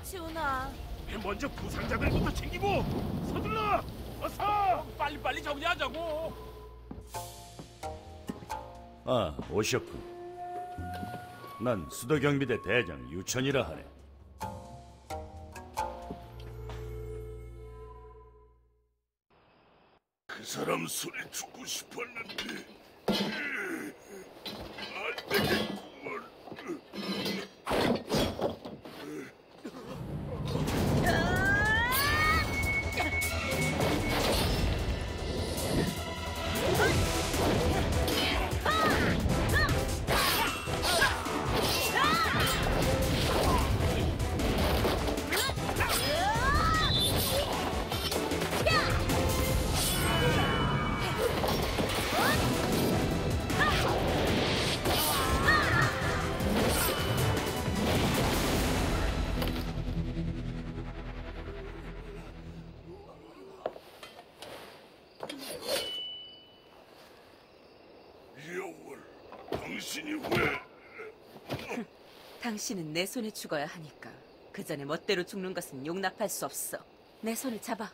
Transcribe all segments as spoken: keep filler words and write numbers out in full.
치우나. 먼저 부상자들부터 챙기고 서둘러! 어서! 빨리빨리 정리하자고. 아, 오셨군. 난 수도경비대 대장 유천이라 하네. 그 사람 손에 죽고 싶었는데 안 되겠구먼. 당신이 왜? 당신은 내 손에 죽어야 하니까 그 전에 멋대로 죽는 것은 용납할 수 없어. 내 손을 잡아.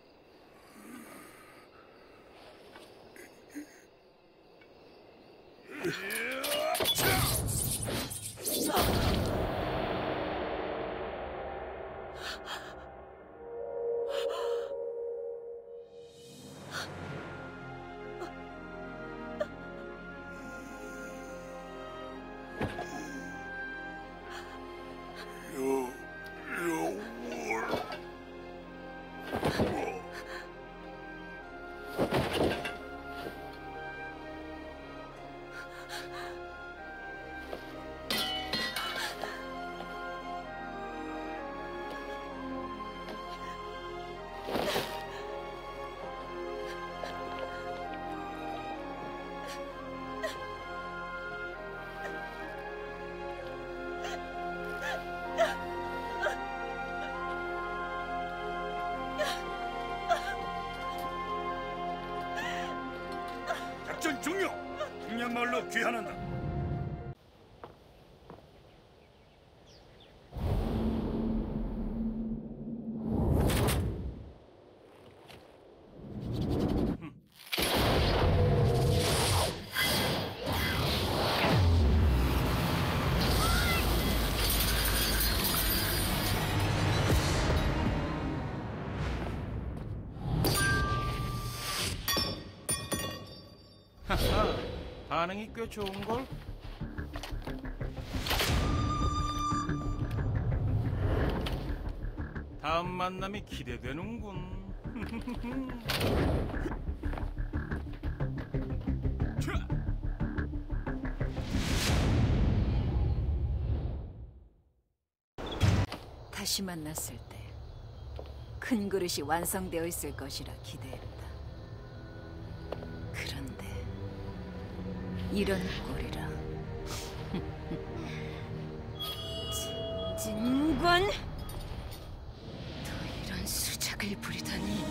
작전 종료! 풍년마을로 귀환한다. 하하, 반응이 꽤 좋은걸? 다음 만남이 기대되는군. 다시 만났을 때 큰 그릇이 완성되어 있을 것이라 기대했다. 그런데 이런 꼴이라. 진관! 또 이런 수작을 부리다니.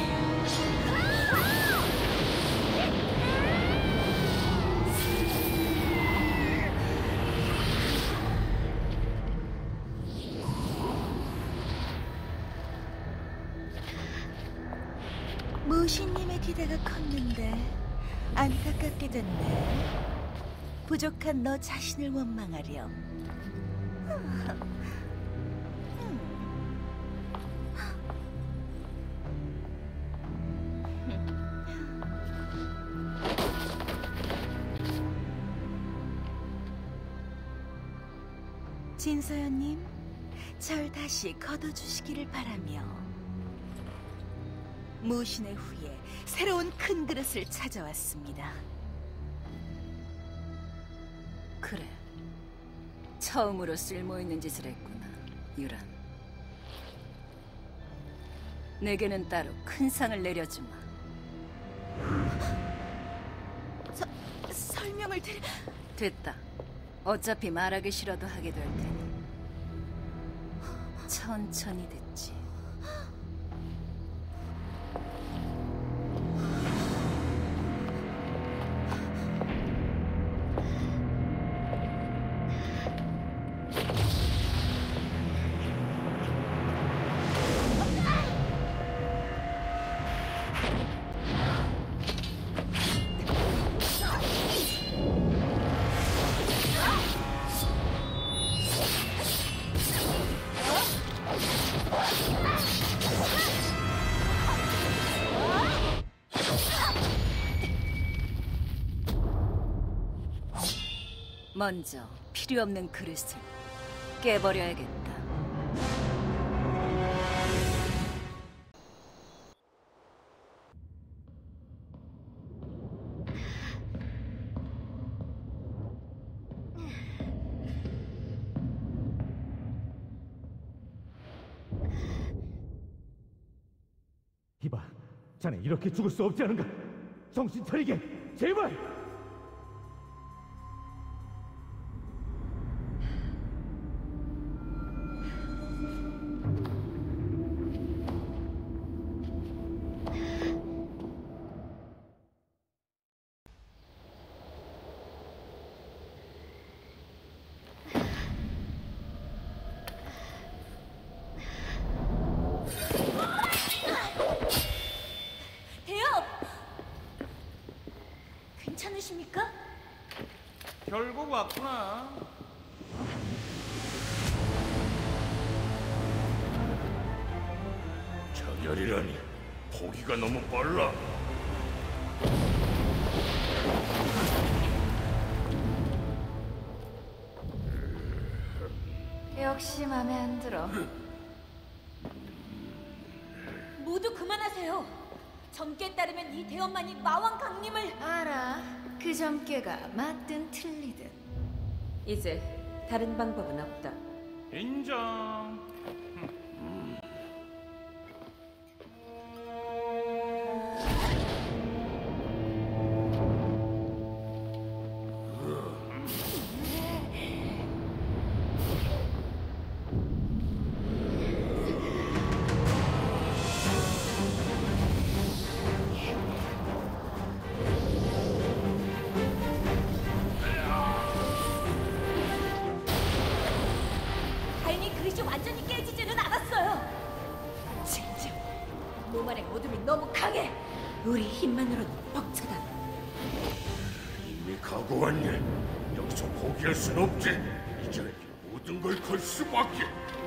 무신님의 기대가 컸는데 안타깝게 됐네. 부족한 너 자신을 원망하렴. 진서연님, 절 다시 거둬주시기를 바라며 무신의 후에 새로운 큰 그릇을 찾아왔습니다. 그래, 처음으로 쓸모있는 짓을 했구나, 유란. 내게는 따로 큰 상을 내려주마. 서, 설명을 드려... 됐다. 어차피 말하기 싫어도 하게 될 테니 천천히 듣지. 먼저 필요 없는 그릇을 깨버려야겠다. 이봐, 자네 이렇게 죽을 수 없지 않은가? 정신 차리게, 제발! 괜찮으십니까? 결국 왔구나. 자결이라니 포기가 너무 빨라. 역시 마음에 안 들어. 모두 그만하세요. 점괘에 따르면 이 대원만이 마왕 강림을... 알아. 그 점괘가 맞든 틀리든. 이제 다른 방법은 없다. 인정. 다행히 그릇이 완전히 깨지지는 않았어요. 진짜 몸 안의 어둠이 너무 강해. 우리 힘만으로는 벅차다. 이미 각오한 일 여기서 포기할 순 없지. 이제 모든 걸 걸 수밖에.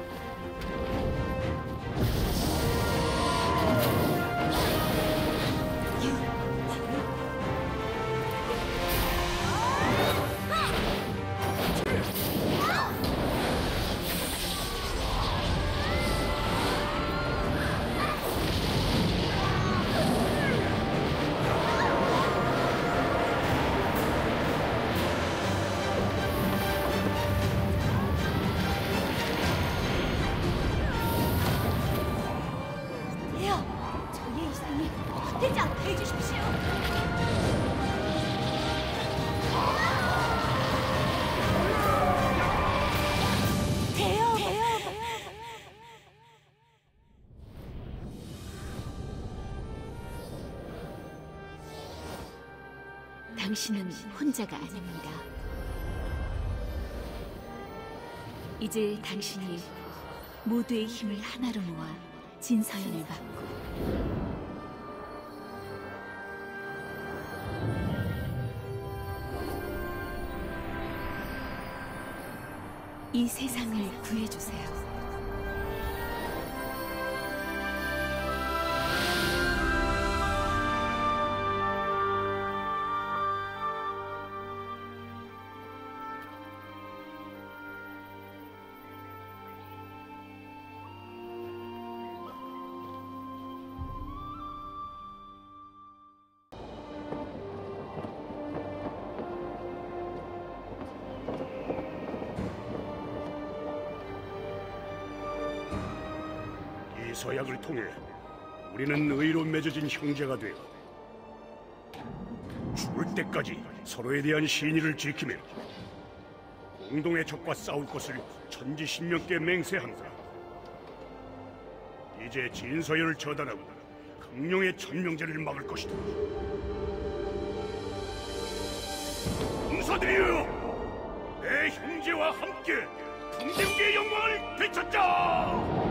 대여, 저희의 이상이 헛되지 않게 해주십시오. 대여, 대여. 당신은 혼자가 아닙니다. 이제 당신이 모두의 힘을 하나로 모아 진서연을 받고 이 세상을 구해주세요. 이 서약을 통해 우리는 의로 맺어진 형제가 되어 죽을 때까지 서로에 대한 신의를 지키며 공동의 적과 싸울 것을 천지신명께 맹세한다. 이제 진서연을 처단하고 강룡의 천명제를 막을 것이다. 용사들이여! 내 형제와 함께 풍zem계의 영광을 되찾자!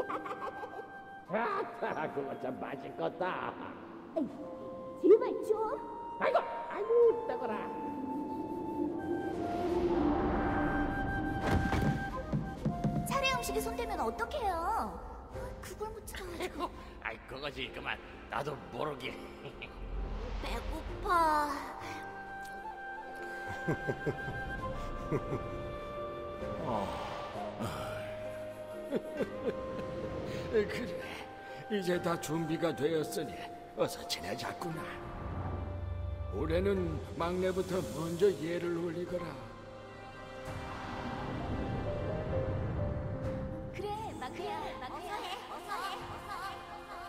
아따, 그거 참 맛있겠다. 제발 좀. 아이고, 아이고, 떠거라. 차례 음식에 손대면 어떡해요? 그걸 못 참아가지고. 아이, 그것이 그만 나도 모르게. 배고파. 그래, 이제 다 준비가 되었으니 어서 지내자꾸나. 올해는 막내부터 먼저 예를 올리거라. 그래, 막내야, 막내야. 어서 해, 어서 해, 어서 해.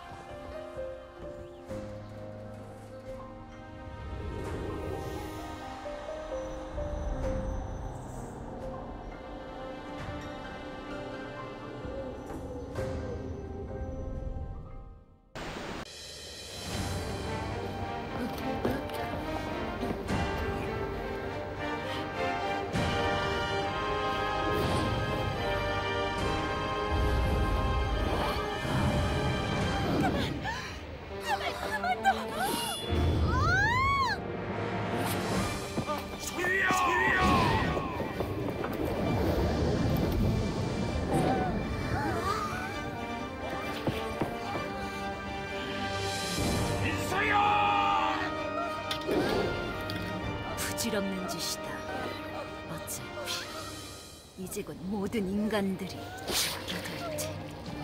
부질없는 짓이다. 어차피 이제 곧 모든 인간들이 죽게 될 테니.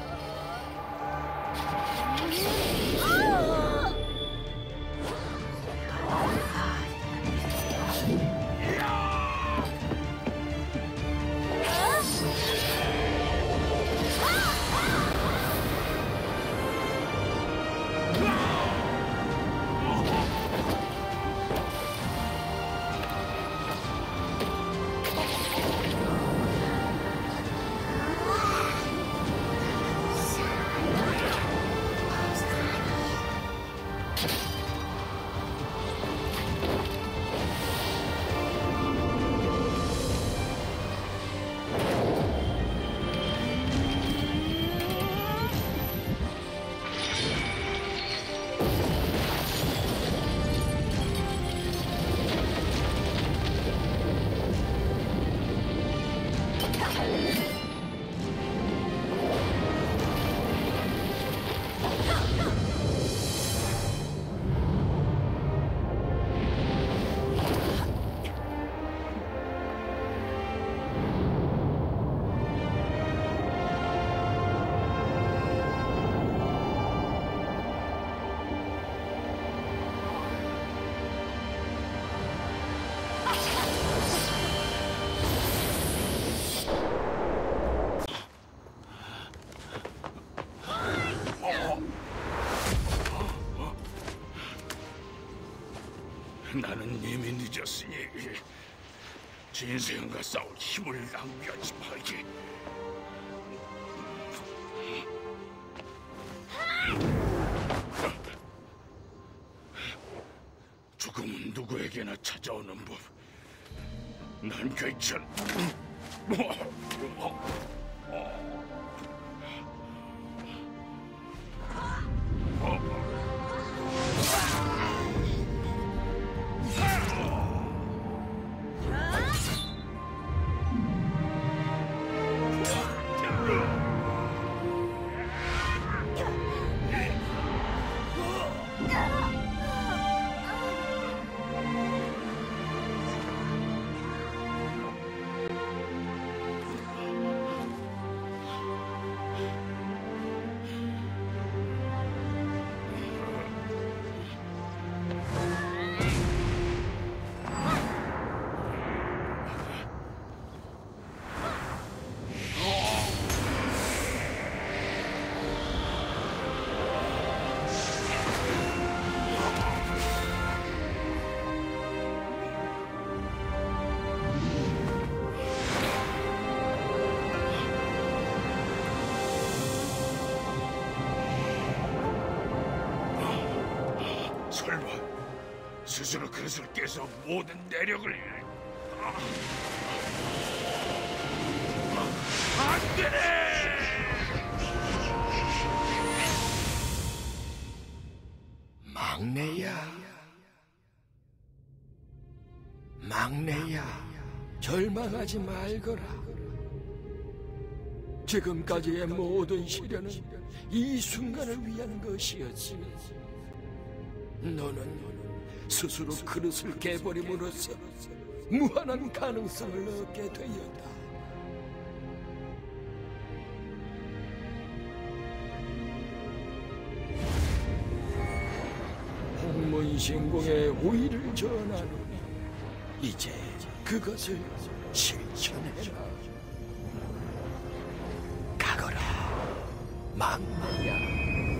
나는 이미 늦었으니 진세형과 싸울 힘을 낭비하지 말게. 죽음은 누구에게나 찾아오는 법. 난 괜찮. 설마 스스로 그릇을 깨서 모든 내력을 안 되네! 막내야, 절망하지 말거라. 지금까지의 모든 시련은 이 순간을 위한 것이었지. 너는 스스로 그릇을 깨버림으로써 무한한 가능성을 얻게 되었다. 홍문신공의 오의를 전하노니 이제 그것을 실천해라. 가거라, 막내야.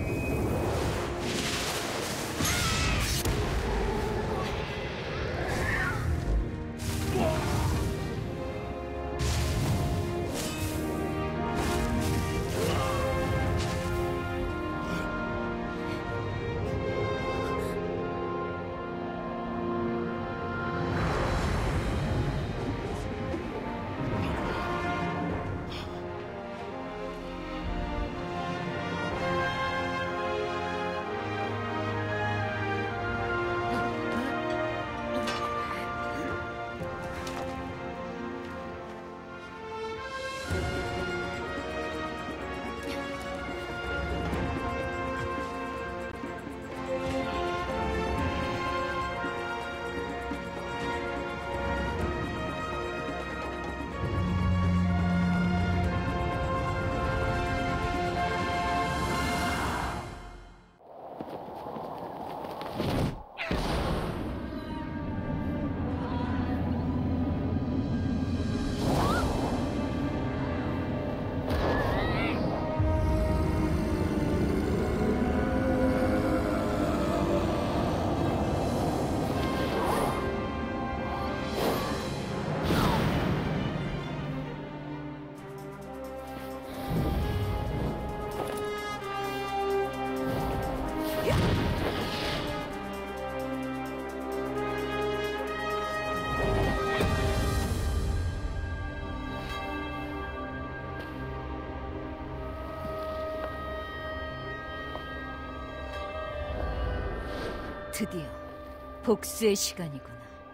드디어 복수의 시간이구나.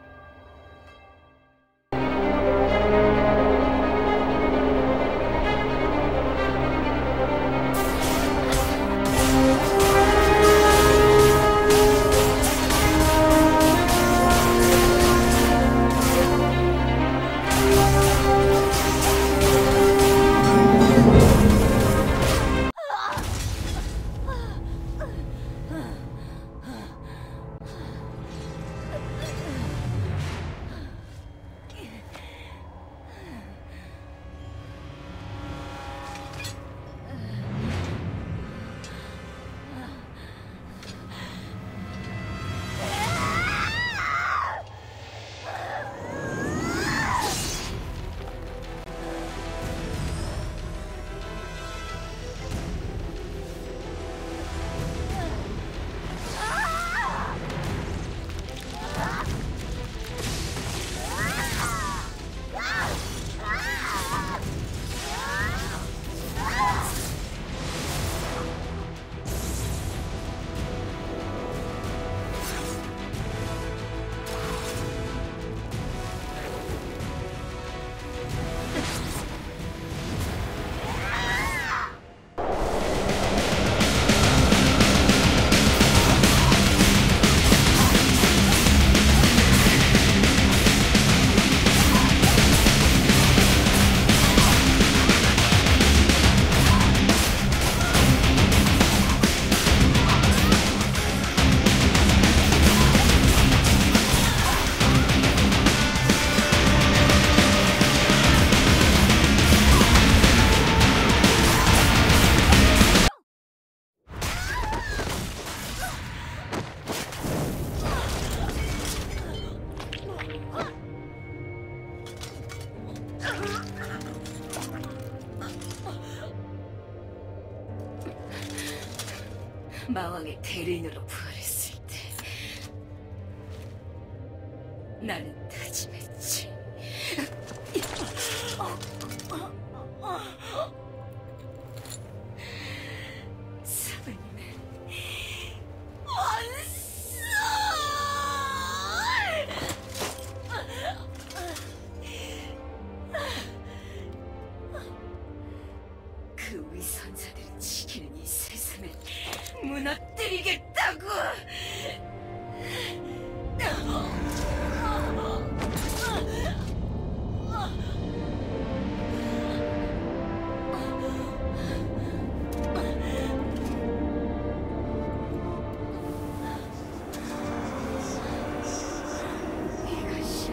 마왕의 대리인으로 부활했을 때 나는 다짐했지. 사부님은 원수! 위선자들이 지키는 이 세상을 무너뜨리겠다고! 이것이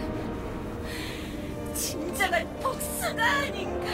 진정한 복수가 아닌가!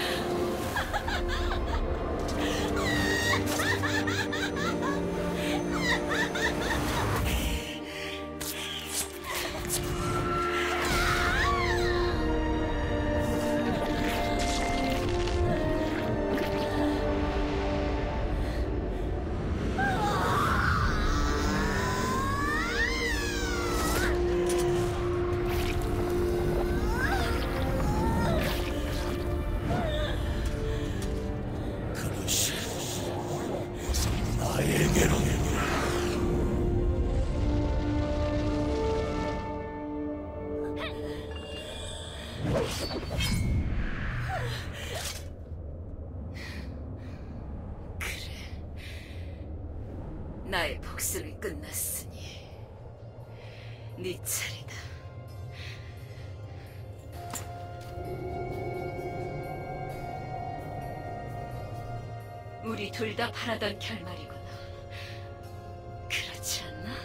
나의 복수는 끝났으니 네 차례다. 우리 둘 다 바라던 결말이구나. 그렇지 않나?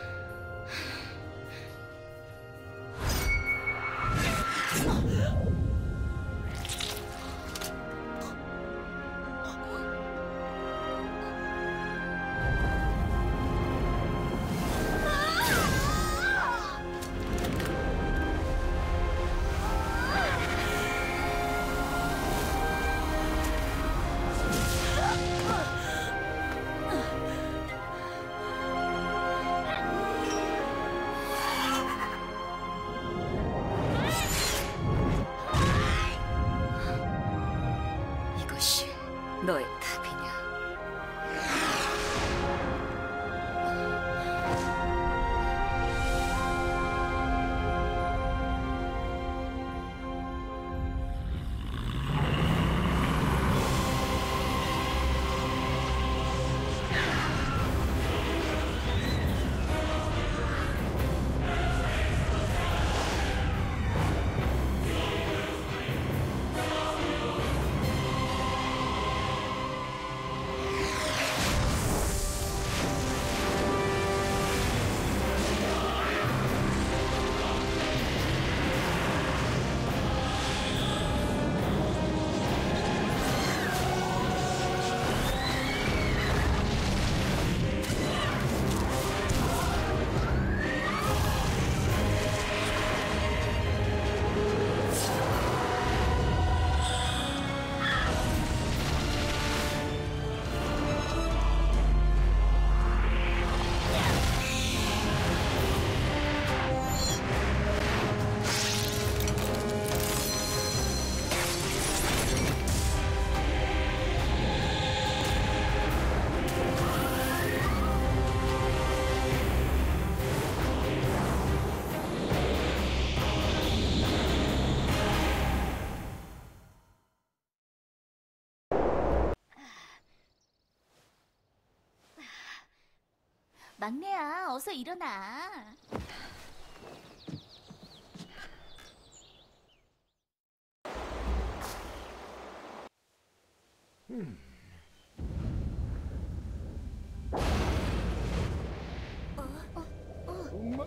이것이 너의 답이냐? 막내야, 어서 일어나. 음. 엄마.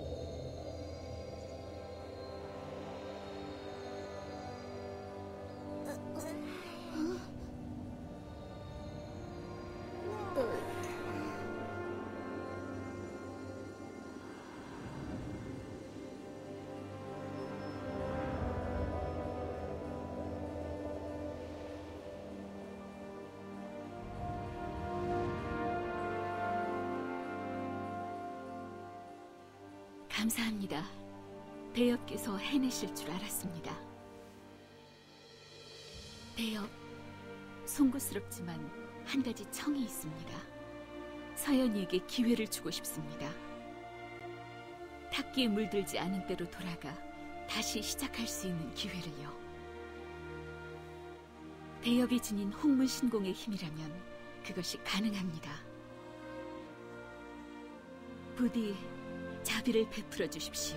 감사합니다. 대엽께서 해내실 줄 알았습니다. 대엽, 송구스럽지만 한 가지 청이 있습니다. 서연이에게 기회를 주고 싶습니다. 탁기에 물들지 않은 때로 돌아가 다시 시작할 수 있는 기회를요. 대엽이 지닌 홍문신공의 힘이라면 그것이 가능합니다. 부디 자비를 베풀어 주십시오.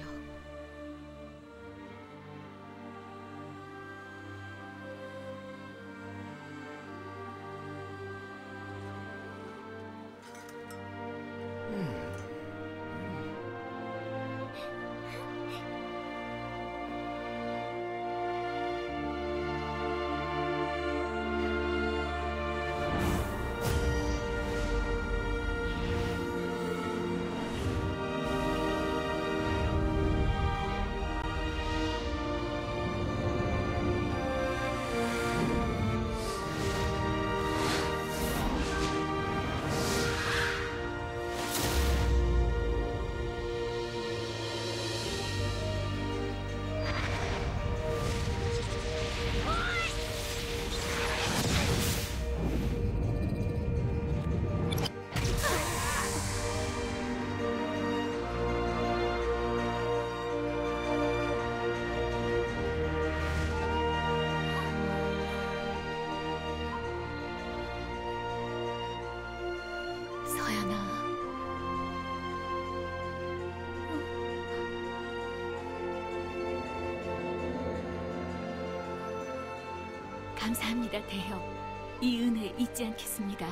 감사합니다, 대엽. 이 은혜 잊지 않겠습니다.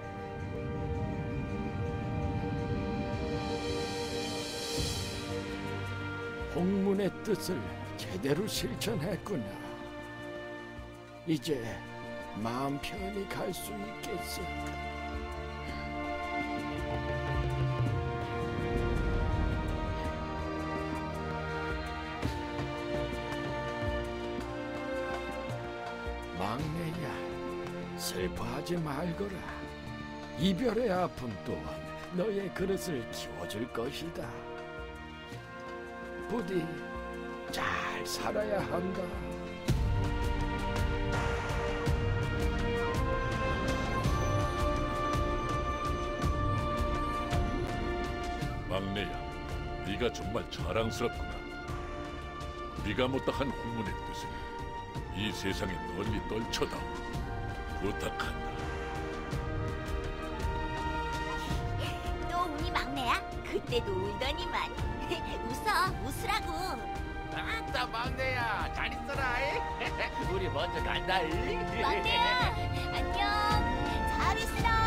홍문의 뜻을 제대로 실천했구나. 이제 마음 편히 갈 수 있겠어. 막내야, 슬퍼하지 말거라. 이별의 아픔 또한 너의 그릇을 키워줄 것이다. 부디 잘 살아야 한다. 막내야, 네가 정말 자랑스럽구나. 네가 못다 한 홍문의 뜻을 이 세상에 널리 떨쳐다오. 부탁한다. 또 우니 막내야? 그때도 울더니만. 웃어, 웃으라고. 아따 막내야, 잘 있어라. 우리 먼저 간다. 막내야, 안녕. 잘 있어.